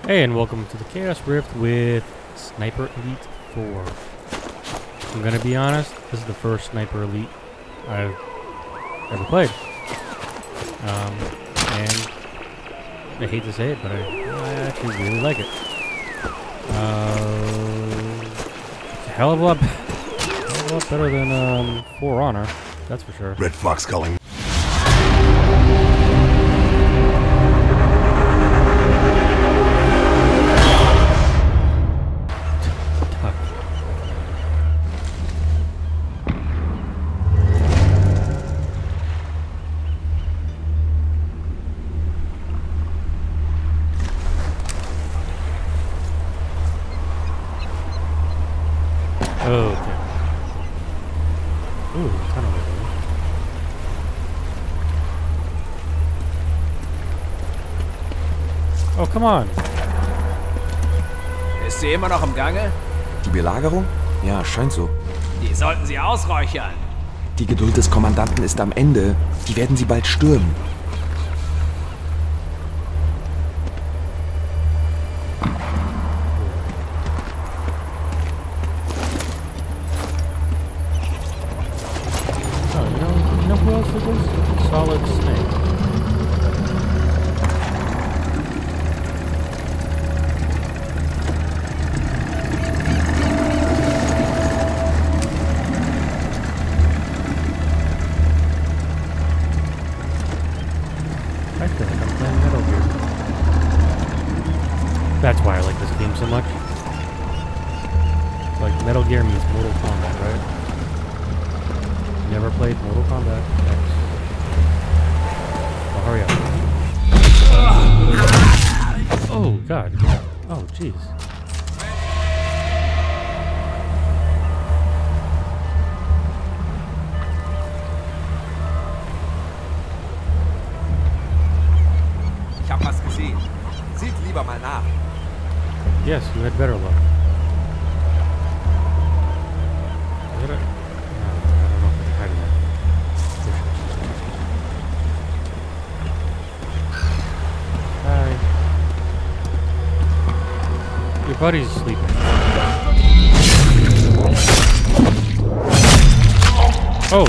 Hey, and welcome to the Chaos Rift with Sniper Elite 4. I'm gonna be honest, this is the first Sniper Elite I've ever played. And I hate to say it, but I actually really like it. It's a hell of a lot better than For Honor, that's for sure. Red Fox calling. Oh, okay. Ooh, tunnel over there. Oh, come on. Ist sie immer noch im Gange? Die Belagerung? Ja, scheint so. Die sollten sie ausräuchern. Die Geduld des Kommandanten ist am Ende. Die werden sie bald stürmen. Oh, you know who else is this? Solid Snake. I feel like I'm playing Metal Gear. That's why I like this game so much. Like Metal Gear means Mortal Kombat, right? Never played Mortal Kombat X. Oh, hurry up. Oh, God. Oh, jeez. Ich hab was gesehen. Sieht lieber mal nach. Yes, you had better luck. Is it a... No, I don't know if I can hide in there. Hi. Your buddy's sleeping. Oh!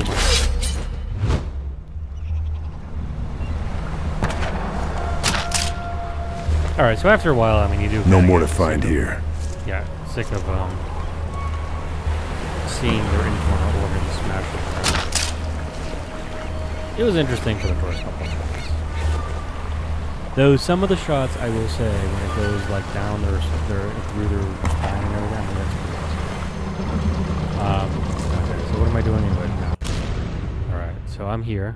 Alright, so after a while, I mean, you do... No more to find here. Yeah, sick of, seeing their internal organs smashed apart. It was interesting for the first couple of shots. Though some of the shots, I will say, when it goes, like, down their through their spine and everything, I mean, that's pretty awesome. Okay, so what am I doing anyway now? Alright, so I'm here.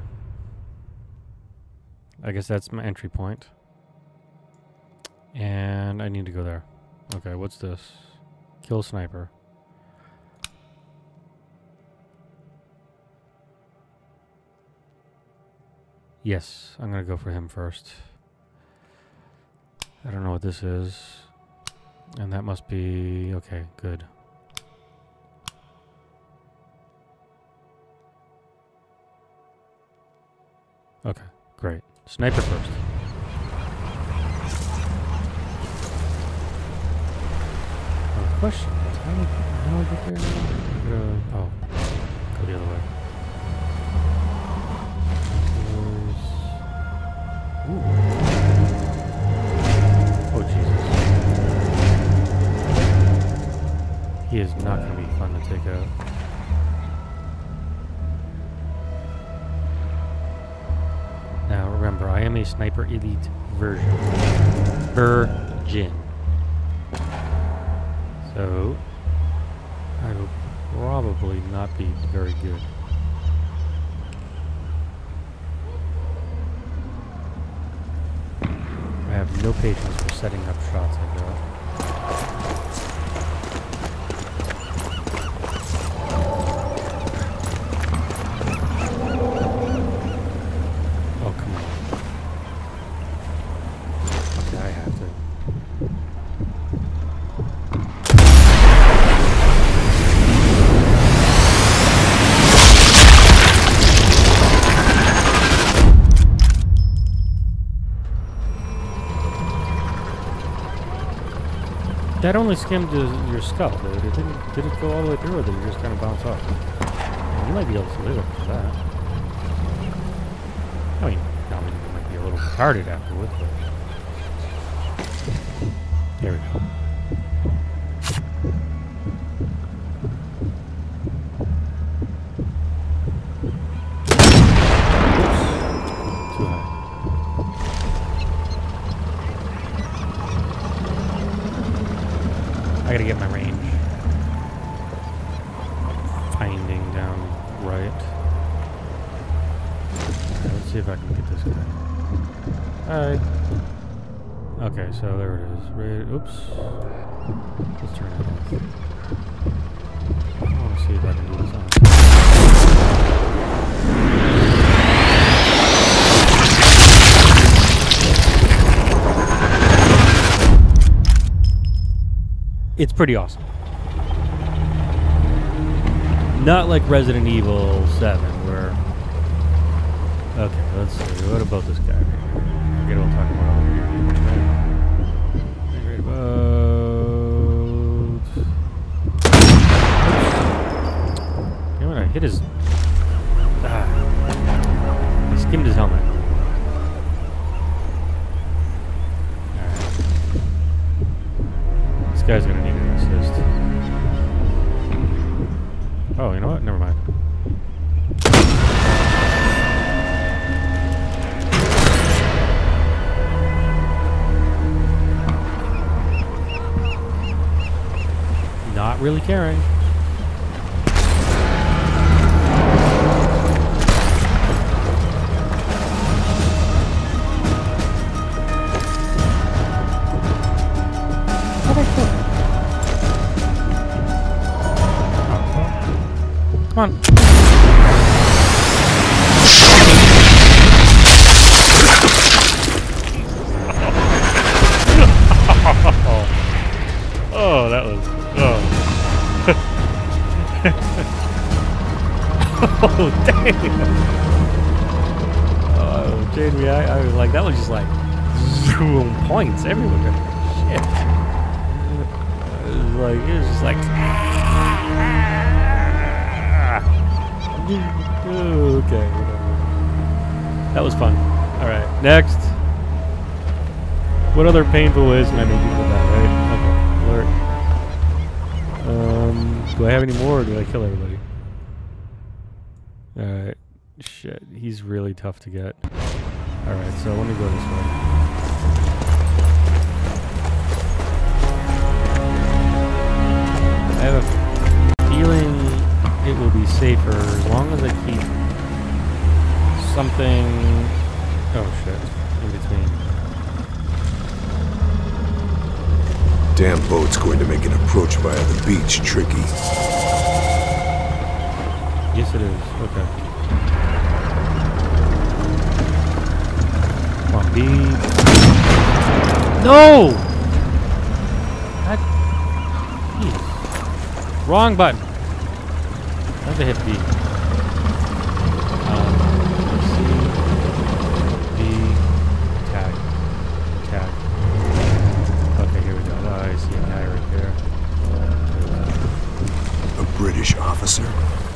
I guess that's my entry point. And I need to go there. Okay, what's this? Kill sniper. Yes, I'm gonna go for him first. I don't know what this is. And that must be... okay, good. Okay, great. Sniper first. Question is, how do I get there now? Oh, go the other way. Ooh. Oh, Jesus. He is not going to be fun to take out. Now, remember, I am a Sniper Elite Virgin. So, I will probably not be very good. I have no patience for setting up shots like that. Oh, come on. Okay, I have to. That only skimmed your skull, dude. It did it go all the way through, or did it just kind of bounce off? You might be able to live it for that. I mean, you might be a little retarded afterwards, but... Here we go. Oops. Too high. I gotta get my range. Finding down right. Alright, let's see if I can get this guy. Alright. Okay, so there it is. Right, oops. Let's turn it off. I want to see if I can do this on. It's pretty awesome. Not like Resident Evil 7, where... Okay, let's see. What about this guy? Forget what I'm talking about over here. Right about... You know what? I hit his... I skimmed his helmet. This guy's gonna need an assist. Oh, you know what? Never mind. Not really caring. Come on. Oh, that was... Oh. Oh, damn. Oh, Jamie, I was like, that was just like... Zoom points everywhere. Shit. It was just like... Okay, whatever. That was fun. Alright, next. What other painful ways can I make people die, right? Okay, alert. Do I have any more, or did I kill everybody? Alright. Shit, he's really tough to get. Alright, so let me go this way. I have a feeling it will be safer as long as I keep something... Oh shit, in between. Damn boat's going to make an approach via the beach tricky. Yes, it is. Okay. Come on, B. No! That... Jeez. Wrong button. That's a hit B. Let's see. B. Tag. Tag. Okay, here we go. Oh, I see a guy right there. A British officer?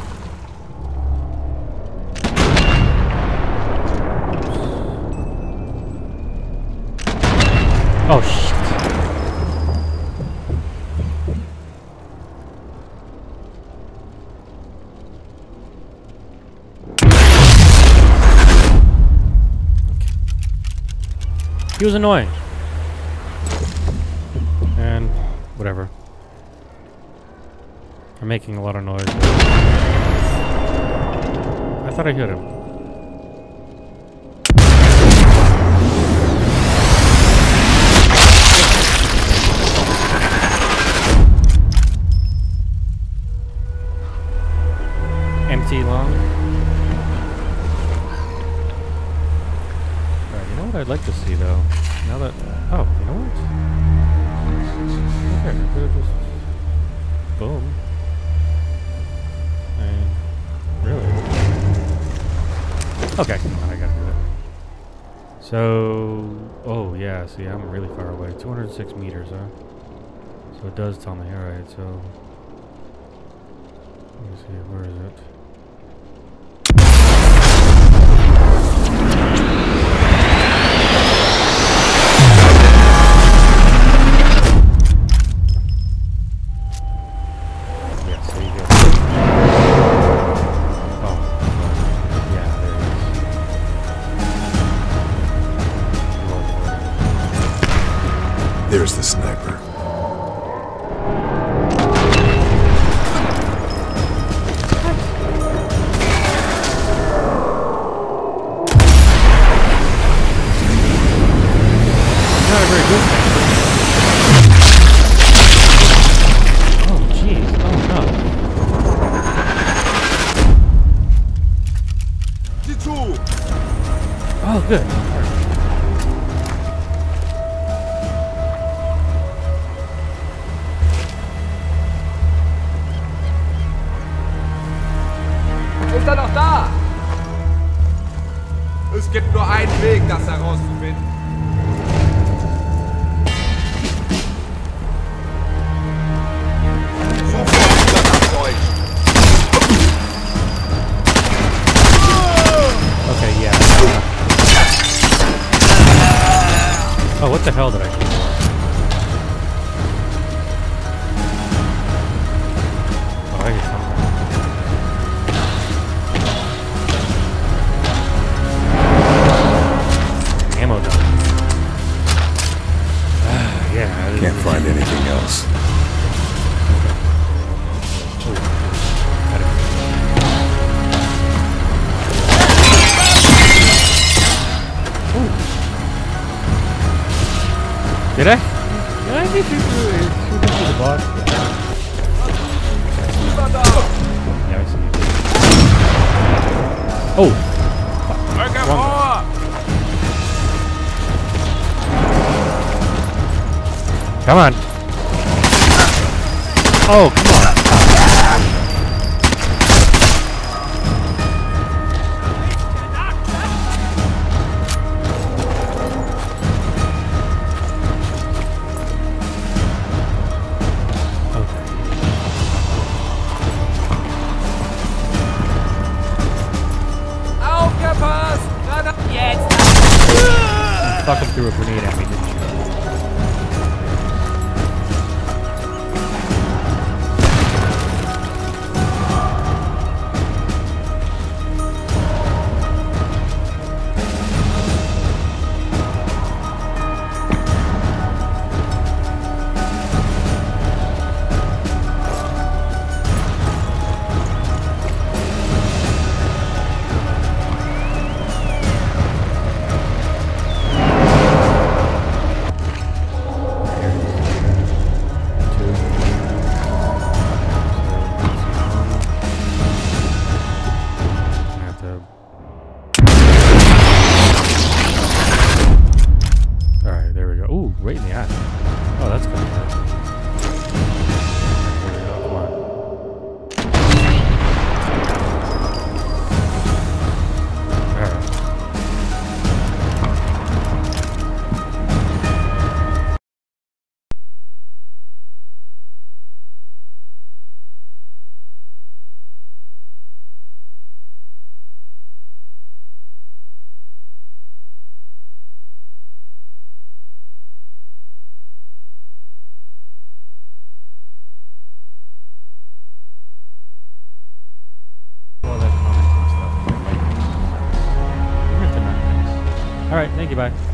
Oh, shit. He was annoying. And whatever. I'm making a lot of noise. I thought I hit him. Empty lung. Alright, you know what I'd like to see though? Now that... Oh, you know what? Okay, I could have just... Boom. I mean, really? Okay, come on, I gotta do it. So... Oh, yeah, see, I'm really far away. 206 meters, huh? So it does tell me. Alright, so... Let me see, where is it? Yeah, so you get... Oh. Yeah, there it is. There's the sniper. Not a very good thing. Oh, jeez. Oh, no. Oh, good. Ist er noch da? Es gibt nur einen Weg, das herauszufinden. Okay, yeah. Oh, what the hell did I do? Oh, I get something. Ammo dump. Yeah. Can't find anything else. Did I? Did I get you through the boss? Yeah, I see you. Oh! Fuck. Wrong one. Come on! Oh, come on! Aufgepasst! Jetzt! Fuck him through a grenade at me, didn't you? Alright, there we go. Ooh, right in the eye. Oh, that's gonna hurt. There we go, come on. Alright. All that commenting stuff. Even if they're not nice. All right, thank you, bye.